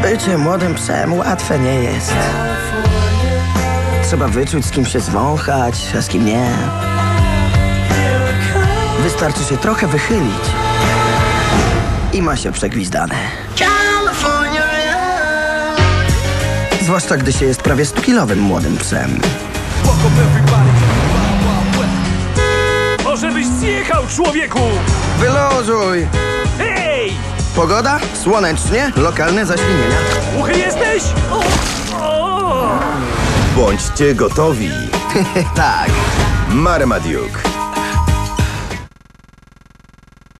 Bycie młodym psem łatwe nie jest. Trzeba wyczuć, z kim się zwąchać, a z kim nie. Wystarczy się trochę wychylić i ma się przegwizdane. Zwłaszcza gdy się jest prawie 100-kilowym młodym psem. Może byś zjechał, człowieku! Wyluzuj! Hej! Pogoda? Słonecznie, lokalne zaświnienia. Głuchy jesteś? Bądźcie gotowi. Tak. Marmaduke.